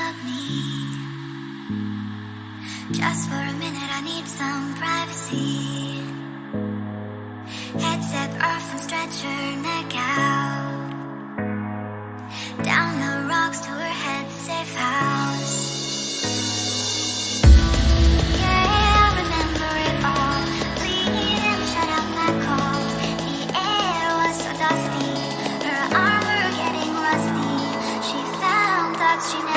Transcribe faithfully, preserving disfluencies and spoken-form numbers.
unplug me. Just for a minute I need some privacy. Headset off and stretch your neck out. Down the rocks to her head's safe house. Yeah, I remember it all. Bleed and shut out my calls. The air was so dusty, her armor getting rusty. She found that she never